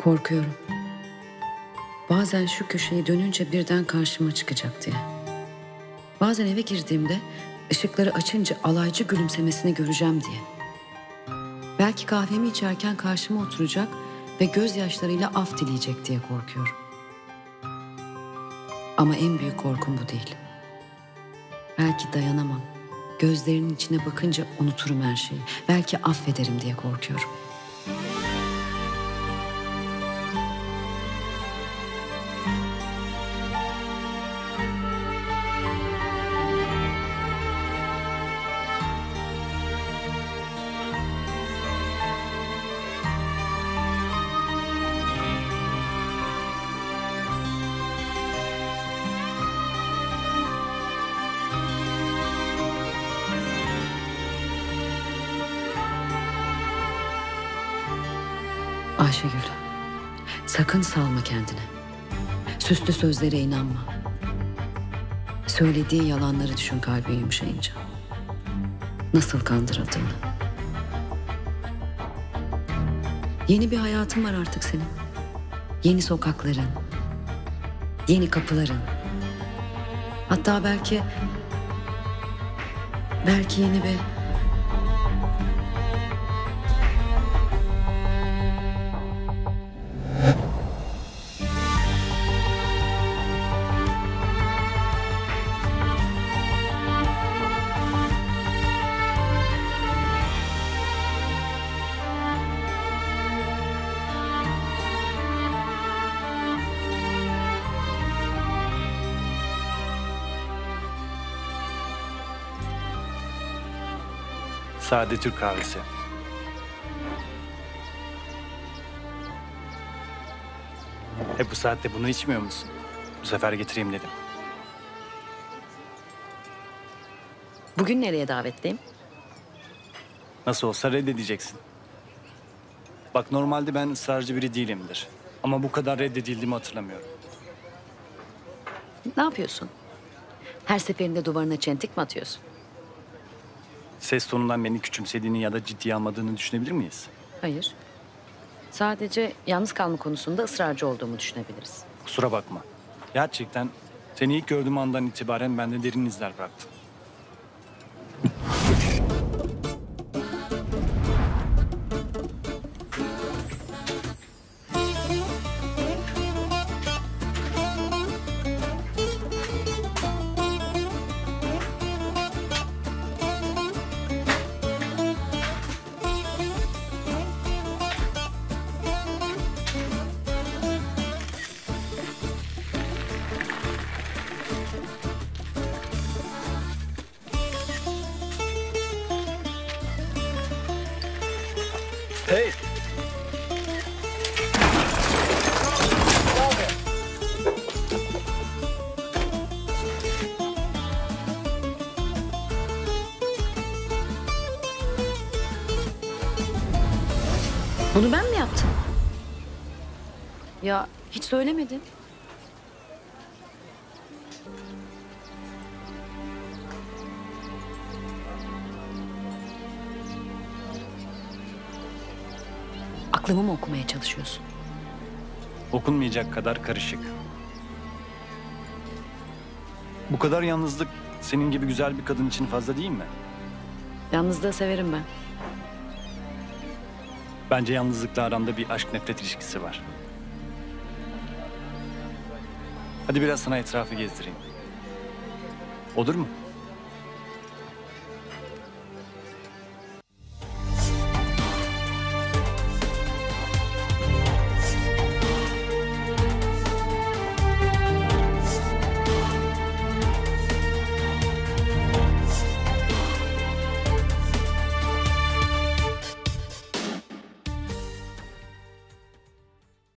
Korkuyorum. Bazen şu köşeyi dönünce birden karşıma çıkacak diye. Bazen eve girdiğimde ışıkları açınca alaycı gülümsemesini göreceğim diye. Belki kahvemi içerken karşıma oturacak ve gözyaşlarıyla af dileyecek diye korkuyorum. Ama en büyük korkum bu değil. Belki dayanamam. Gözlerinin içine bakınca unuturum her şeyi. Belki affederim diye korkuyorum. Ayşegül, sakın salma kendini. Süslü sözlere inanma. Söylediği yalanları düşün kalbin yumuşayınca. Nasıl kandırıldığını. Yeni bir hayatın var artık senin. Yeni sokakların, yeni kapıların. Hatta belki yeni bir... Sade Türk kahvesi. Hep bu saatte bunu içmiyor musun? Bu sefer getireyim dedim. Bugün nereye davetliyim? Nasıl olsa reddedeceksin. Bak normalde ben ısrarcı biri değilimdir. Ama bu kadar reddedildiğimi hatırlamıyorum. Ne yapıyorsun? Her seferinde duvarına çentik mi atıyorsun? Ses tonundan beni küçümsediğini ya da ciddiye almadığını düşünebilir miyiz? Hayır. Sadece yalnız kalma konusunda ısrarcı olduğumu düşünebiliriz. Kusura bakma. Gerçekten seni ilk gördüğüm andan itibaren bende derin izler bıraktın. Hey! Bunu ben mi yaptım? Ya hiç söylemedin. Aklımı mı okumaya çalışıyorsun? Okunmayacak kadar karışık. Bu kadar yalnızlık senin gibi güzel bir kadın için fazla değil mi? Yalnızlığı severim ben. Bence yalnızlıkla aranda bir aşk nefret ilişkisi var. Hadi biraz sana etrafı gezdireyim. Olur mu?